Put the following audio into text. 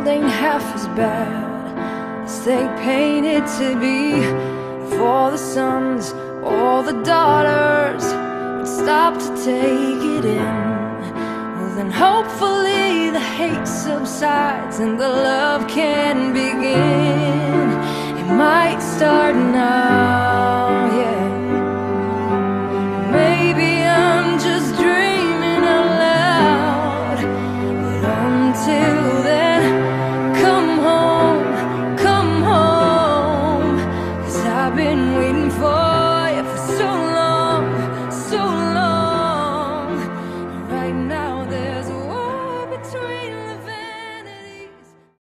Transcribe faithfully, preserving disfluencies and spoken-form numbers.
ain't half as bad as they paint it to be. If all the sons, all the daughters would stop to take it in, well then hopefully the hate subsides and the love can begin. It might start now.